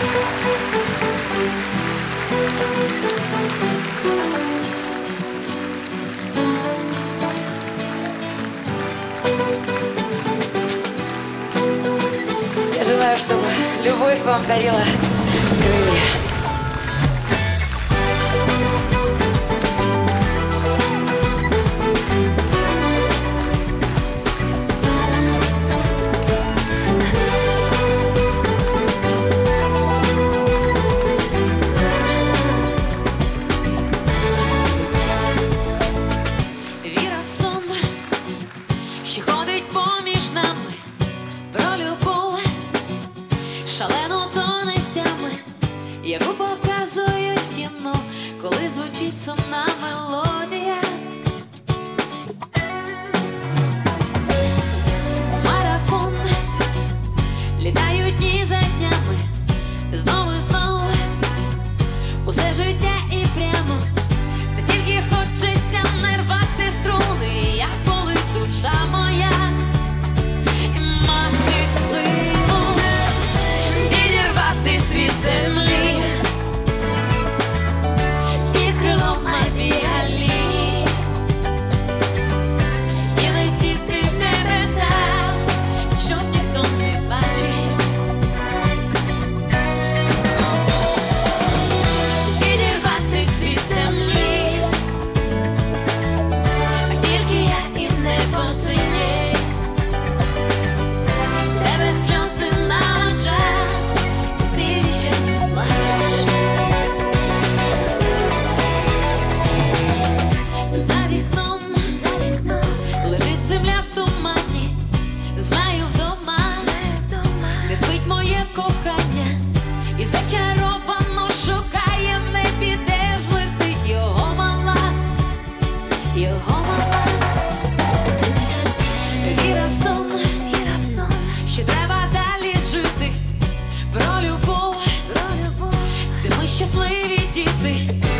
Я желаю, чтобы любовь вам дарила крылья. Віра в сон, що ходить поміж нами, про любов шалену тонестями, яку показують в кіно, коли звучить сумна мелодія. Марафон, літають дні за днями, знову і знову, усе життя і прямо, та тільки хочеться не рвати струни, як болить душа моя. Мати силу відірвати світ землі під крилом авіаліній і летіти в небеса, щоб ніхто не бачив. Відірвати світ землі, тільки я і небо синє. Тебе сльози на очах, ти часто плачеш. За вікном лежить земля в тумані, знаю вдома, де спить моє кохання, і зачаровано шукає в небі, де ж летить його мала, його мала. Віра в сон, що треба далі жити, про любов, де ми щасливі діти.